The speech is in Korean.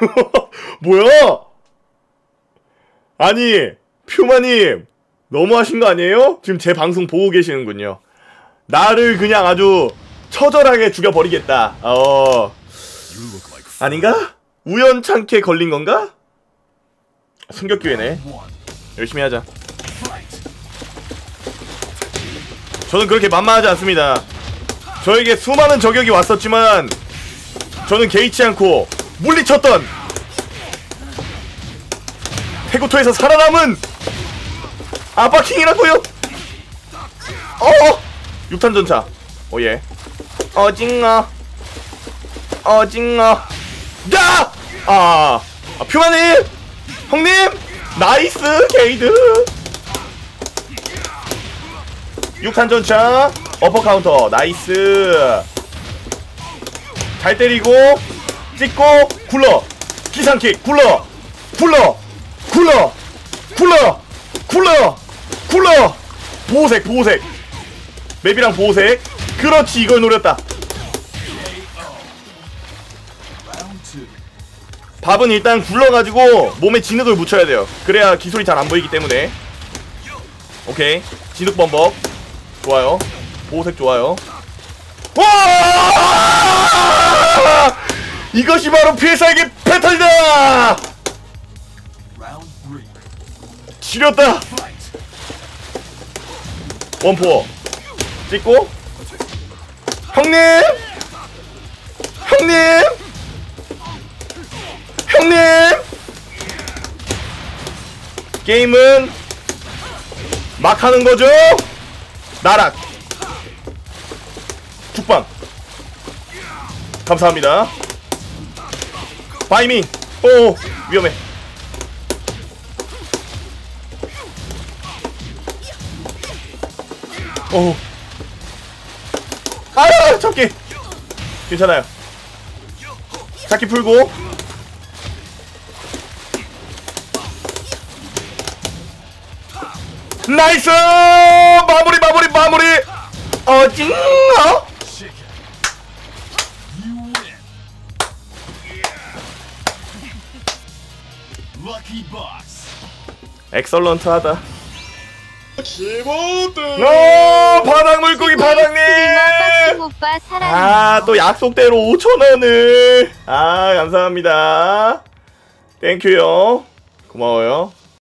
뭐야? 아니 퓨마님 너무하신 거 아니에요? 지금 제 방송 보고 계시는군요. 나를 그냥 아주 처절하게 죽여버리겠다. 아닌가? 우연찮게 걸린 건가? 승격기회네. 열심히 하자. 저는 그렇게 만만하지 않습니다. 저에게 수많은 저격이 왔었지만 저는 개의치 않고 물리쳤던 태고토에서 살아남은 아바킹이라고요. 6탄 전차. 오예. 어징어. 야! 퓨마님! 형님! 나이스 게이드! 6탄 전차 어퍼 카운터 나이스. 잘 때리고 찍고 굴러 기상킥 굴러 보호색 맵이랑 보호색. 그렇지 이걸 노렸다. 밥은 일단 굴러가지고 몸에 진흙을 묻혀야 돼요. 그래야 기술이 잘 안보이기 때문에. 오케이 진흙 범벅 좋아요. 보호색 좋아요. 와! 이것이 바로 필살기 패턴이다! 지렸다! 원포어 찍고 형님! 게임은 막 하는 거죠? 나락 죽방 감사합니다. 바이미. 오 위험해. 오 아야 잡기 괜찮아요. 잡기 풀고 나이스 마무리 어징어. 엑설런트하다. 바닥 물고기 바닥님. 또 약속대로 5,000원을 감사합니다. 땡큐요. 고마워요.